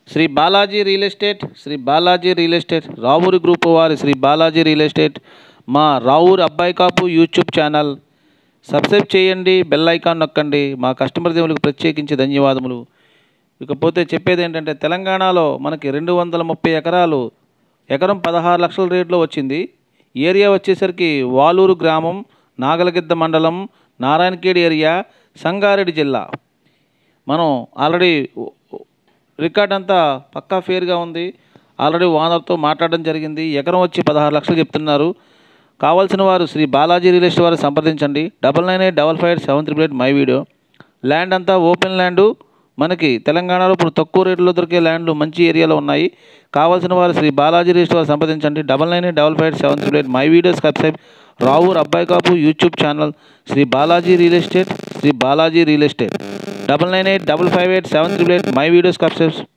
Shri Balaji real estate Ravuri group వారి Shri Balaji real estate మా రావూరి అబ్బాయి కాపు యూట్యూబ్ ఛానల్ సబ్స్క్రైబ్ చేయండి, బెల్ ఐకాన్ నొక్కండి. మా కస్టమర్ దేవులకు ప్రత్యేకించి ధన్యవాదములు. ఇకపోతే చెప్పేది ఏంటంటే, తెలంగాణలో మనకి 230 ఎకరాలు, ఎకరం 16 లక్షల రేట్లో వచ్చింది. ఏరియా వచ్చేసరికి వాలూరు గ్రామం, నాగలగిద్ద మండలం, నారాయణఖేడ్ ఏరియా, సంగారెడ్డి జిల్లా. మనం ఆల్రెడీ రికార్డ్ అంతా పక్కా ఫేర్గా ఉంది. ఆల్రెడీ ఓనర్తో మాట్లాడడం జరిగింది. ఎకరం వచ్చి 16 లక్షలు చెప్తున్నారు. కావాల్సిన వారు శ్రీ బాలాజీ రియల్ ఎస్టేట్ వారు సంప్రదించండి. 99855788 మై వీడియో. ల్యాండ్ అంతా ఓపెన్ ల్యాండు. మనకి తెలంగాణలో ఇప్పుడు తక్కువ రేట్లో దొరికే ల్యాండ్లు మంచి ఏరియాలో ఉన్నాయి. కావాల్సిన వారు శ్రీ బాలాజీ రియల్ ఎస్టేట్ వారు సంప్రదించండి. 99855788 మై వీడియోస్ సబ్స్క్రైబ్. రావూర్ అబ్బాయి కాపు YouTube channel Shri Balaji real estate 9985587388 my videos subscribe.